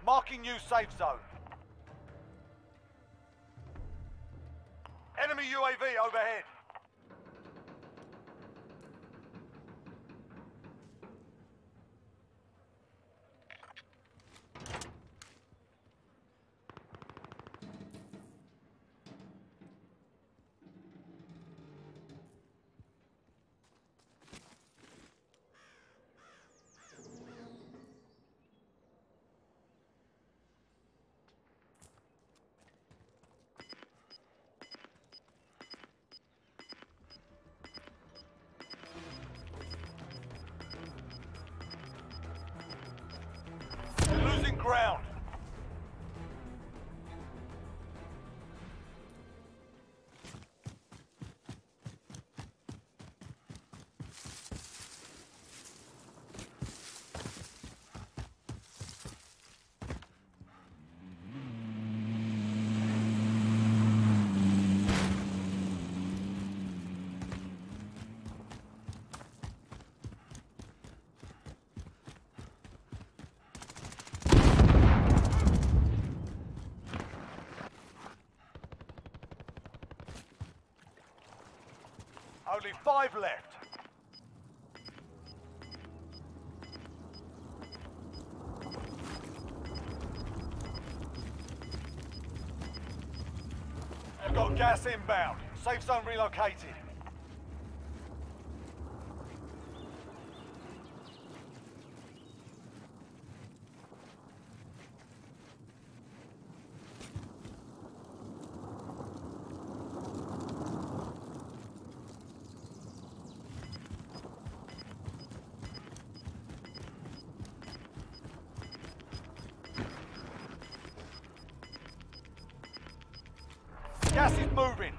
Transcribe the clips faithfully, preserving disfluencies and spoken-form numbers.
Marking new safe zone. Enemy U A V overhead. Losing ground. Only five left. We've got gas inbound. Safe zone relocated. Gas is moving.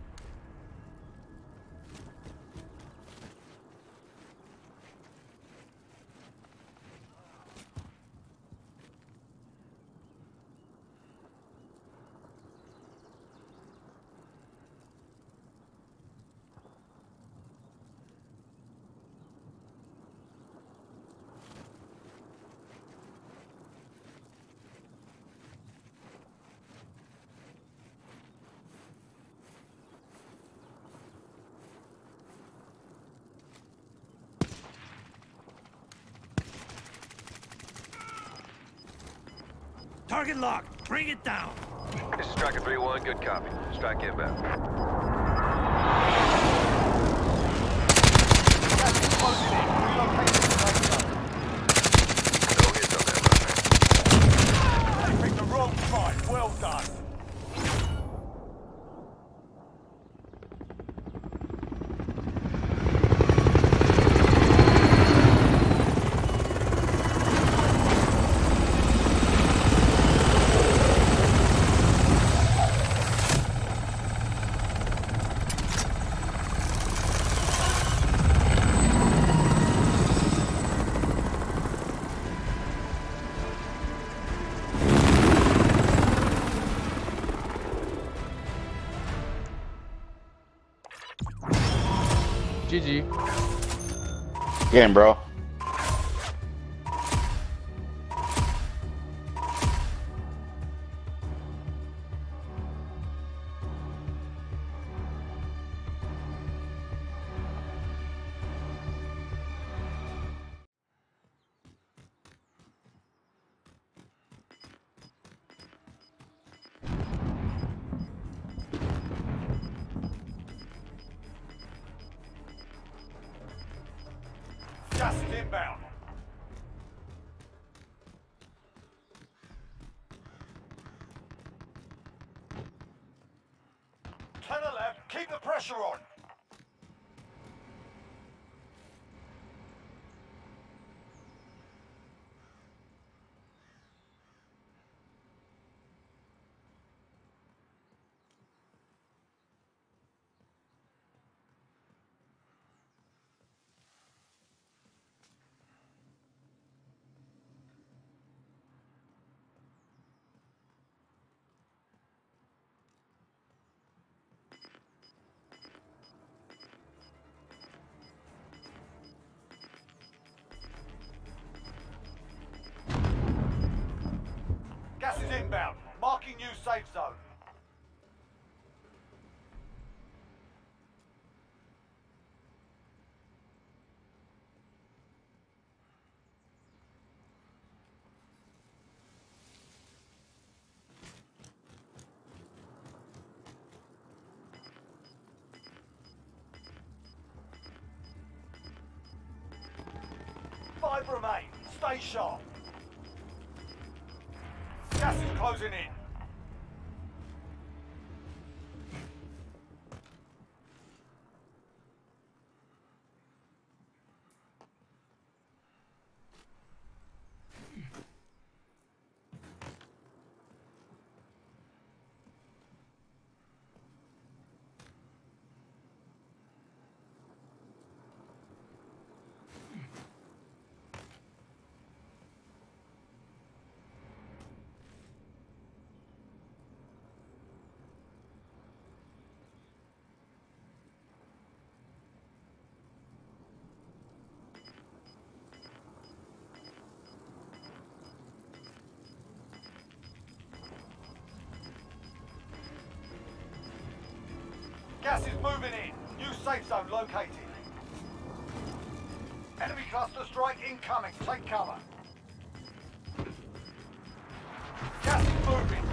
Target locked. Bring it down. This is Striker three one. Good copy. Strike inbound. Gas is closing in. Relocating the safe zone. No hits on that run, man. They picked the wrong fight. Well done. G G. Game, bro. Gas is inbound. Tenor lab, keep the pressure on. safe zone. Five remain. Stay sharp. Gas is closing in. Gas is moving in. New safe zone located. Enemy cluster strike incoming. Take cover. Gas is moving.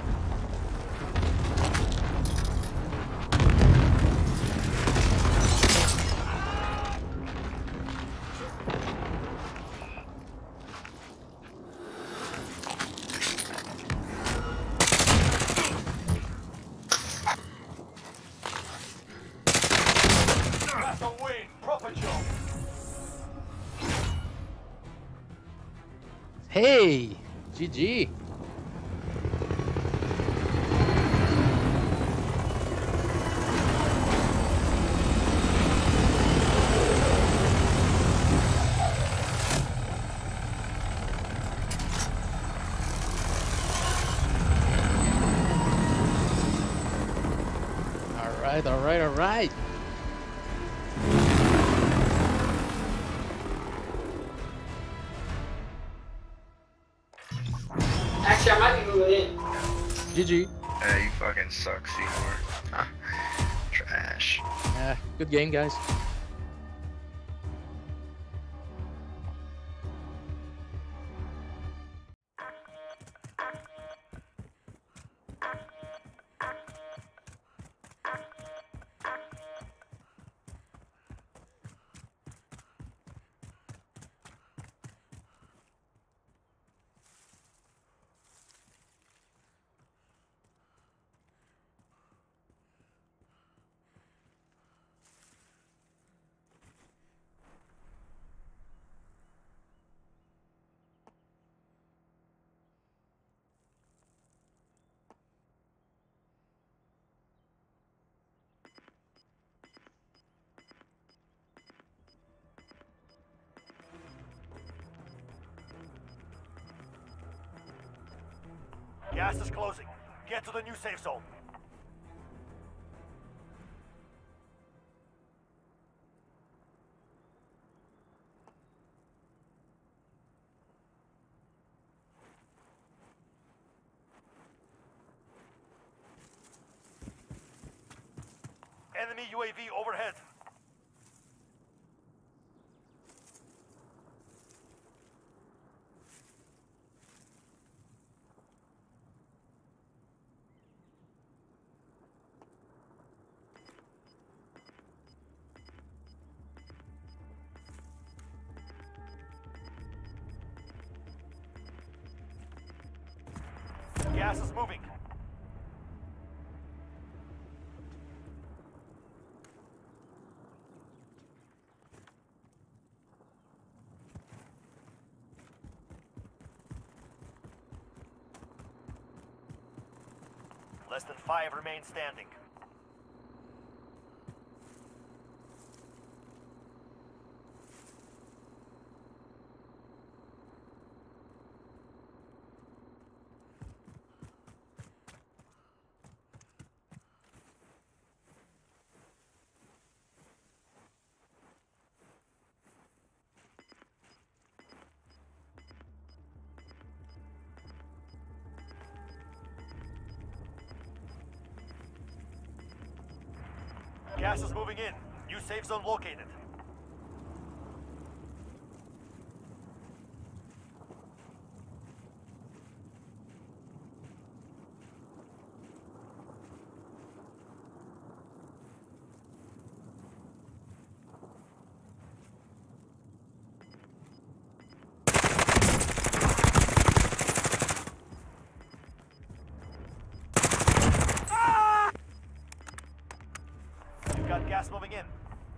That's a win. Proper job. Hey, G G. All right, all right, all right. Actually, I might be moving in. G G. Hey, you fucking suck, Seymour. Trash. Yeah, good game, guys. Gas is closing. Get to the new safe zone. Enemy U A V overhead. Gas is moving. Less than five remain standing. Gas is moving in. New safe zone located. You've got gas moving in.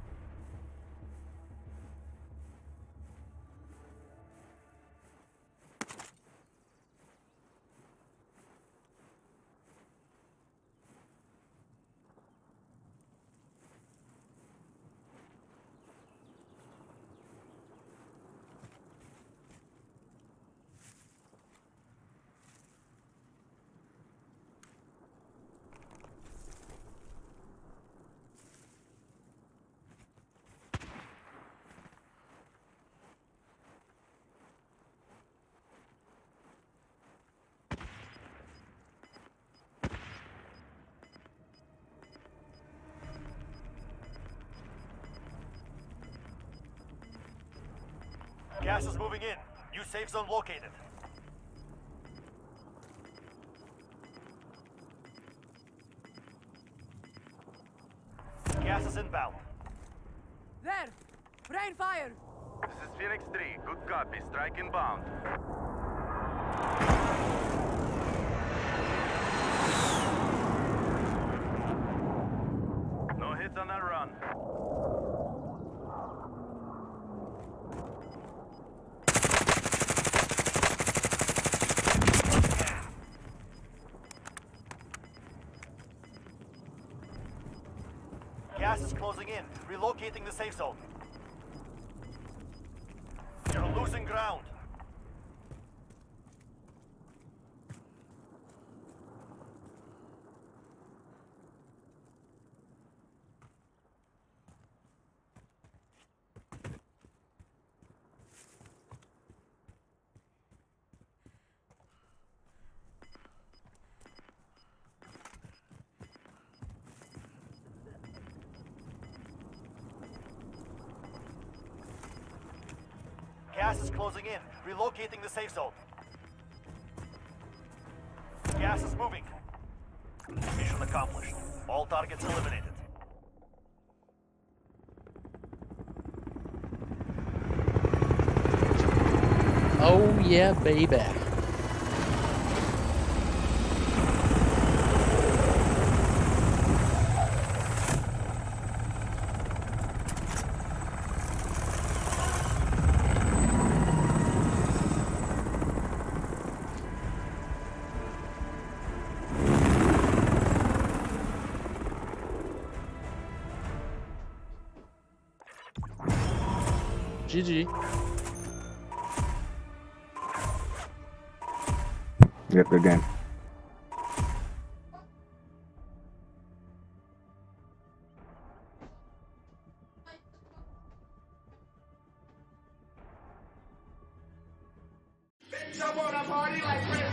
Gas is moving in. New safe zone located. Gas is inbound. There! Rain fire! This is Phoenix three. Good copy. Strike inbound. No hits on that run. Gas is closing in. Relocating the safe zone. You're losing ground. Gas is closing in. Relocating the safe zone. Gas is moving. Mission accomplished. All targets eliminated. Oh yeah, baby. G G. Yep, good game. Jump on a party like